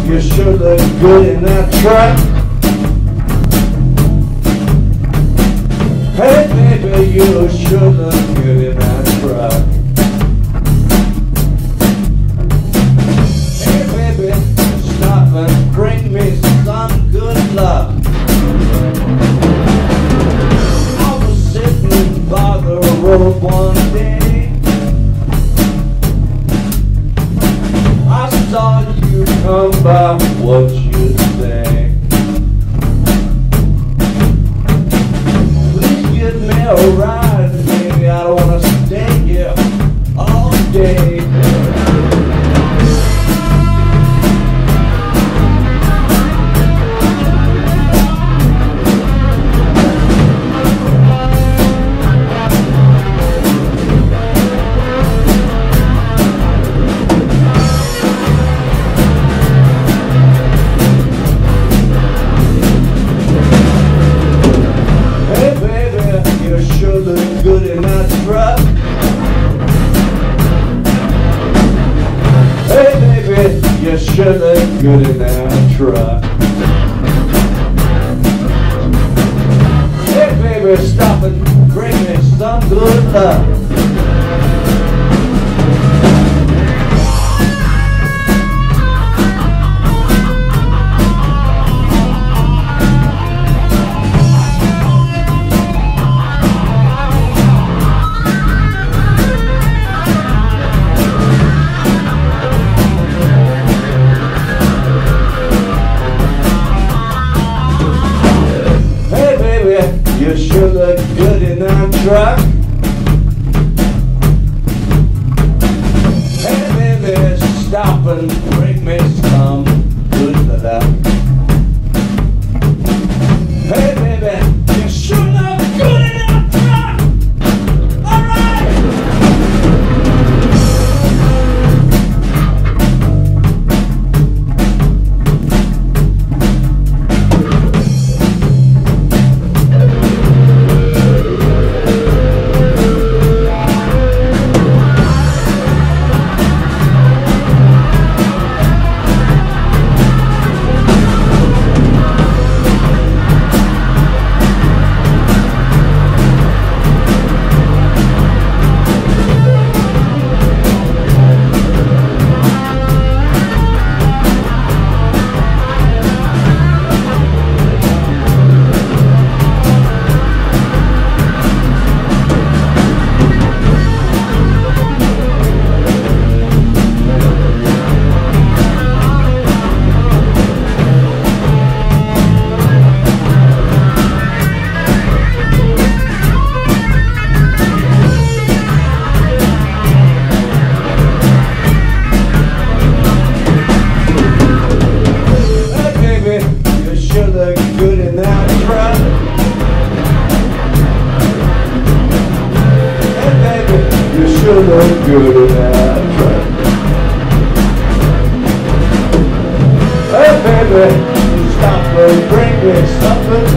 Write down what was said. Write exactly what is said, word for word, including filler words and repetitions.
you sure look good in that truck. Hey baby, you sure look good in that truck. Hey baby, stop and bring me some good luck. I was sitting by the road one day. I saw you come by, what you say? Please give me a ride, baby, I don't wanna stay here all day. Good in that truck. Hey baby, you sure look good in that truck. Hey baby, stop and bring me some good luck. You sure look good in that truck. Hey baby, stop and bring me some good luck. Hey baby, you sure look good in that truck. Good in that truck. Hey baby, you sure look good in that truck. Hey baby, you stop and bring me something